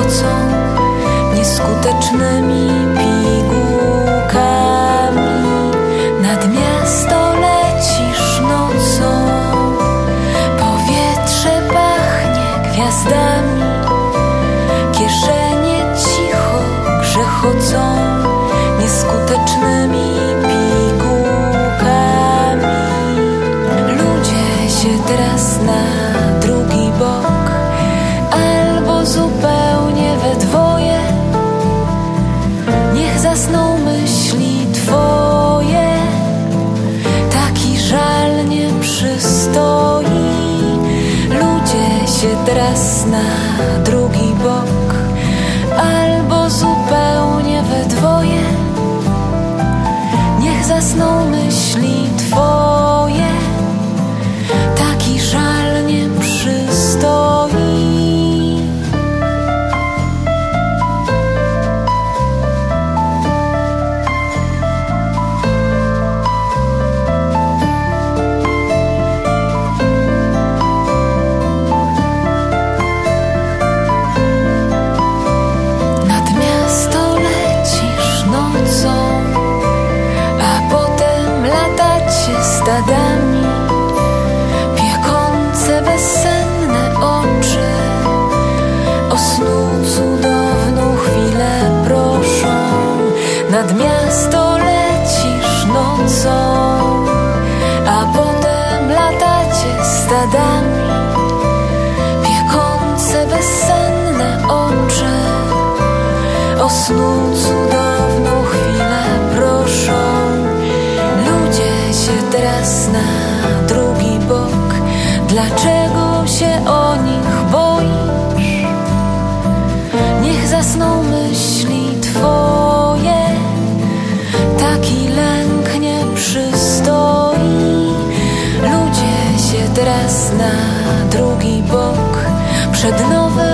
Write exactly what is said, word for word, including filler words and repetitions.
grzechocą nieskutecznymi pigułkami. Nad miasto lecisz nocą, powietrze pachnie gwiazdami, kieszenie cicho grzechocą nieskutecznymi pigułkami. Ludzie się teraz na drugi bok albo zupełnie we dwoje, niech zasną myśli twoje, taki żal nie przystoi. Ludzie się teraz na drugi bok albo zupełnie we dwoje, niech zasną myśli twoje, taki żal nie przystoi. Stadami, piekące bezsenne oczy o snu cudowną chwilę proszą. Nad miasto lecisz nocą, a potem latacie stadami, piekące bezsenne oczy o snu cudowną chwilę proszą. Teraz na drugi bok, dlaczego się o nich boisz? Niech zasną myśli twoje, taki lęk nie przystoi. Ludzie się teraz na drugi bok przed nowym